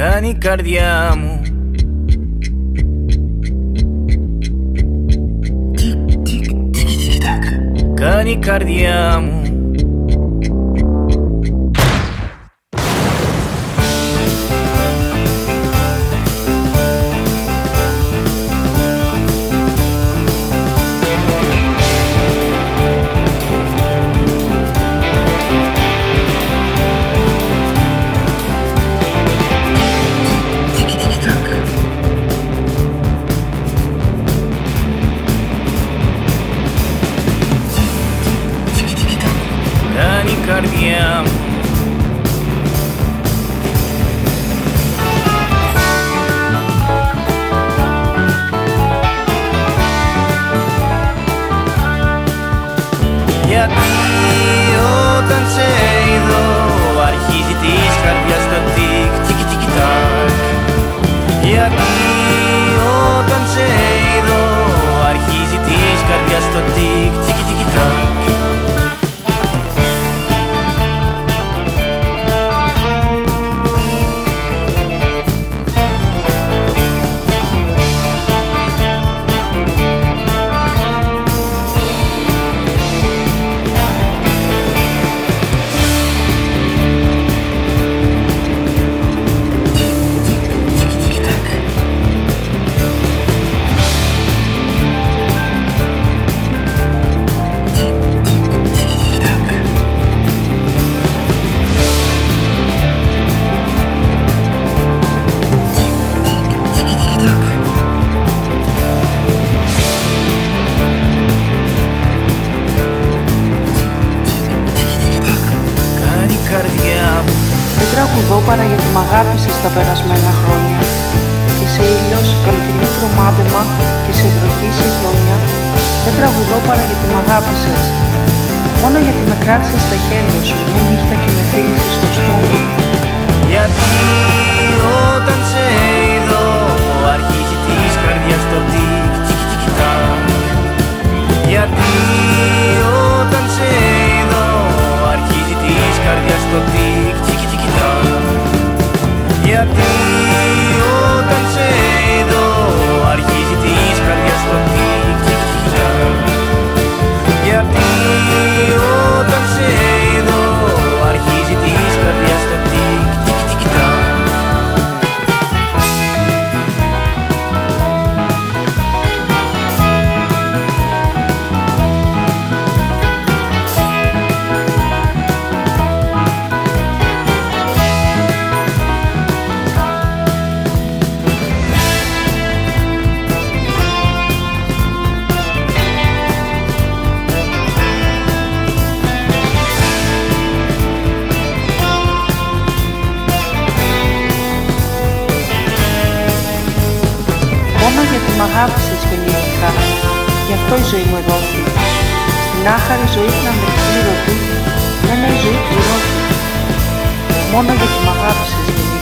κάνει η καρδιά μου. Κάνει η καρδιά μου. Κάνει η καρδιά μου. Γιατί όταν σε είδω αρχίζει της καρδιάς το τικ τικ τικ τακ. Γιατί όταν σε είδω αρχίζει της καρδιάς το τικ τικ τικ τακ. Δεν τραγουδώ παρά γιατί μ' αγάπησες τα περασμένα χρόνια. Είσαι ήλιος, καλοκαιρινό τρομάτεμα και σε βροχή σε χιόνια. Δεν τραγουδώ παρά γιατί μ' αγάπησες. Μόνο γιατί με κράτησες στα χέρια σου μια νύχτα και με φίλησες στο στόμα. Γιατί όταν σε είδω αρχίζει της καρδιάς το τικ τικ τικ τακ. Γιατί όταν σε είδω αρχίζει της καρδιάς το τικ τικ τικ τακ. Γιατί όταν σε είδω αρχίζει της καρδιάς το τικ τικ τικ τακ. Γιατί όταν σε είδω αρχίζει της καρδιάς το τικ τικ τικ τακ. Μόνο γιατί μ' αγάπησες γεννήθηκα, γι' αυτό η ζωή μου εδόθη. Στην άχαρη ζωή την ανεξίρωτη, μένα η ζωή πληρώθη. Μόνο γιατί μ' αγάπησες γεννήθηκα.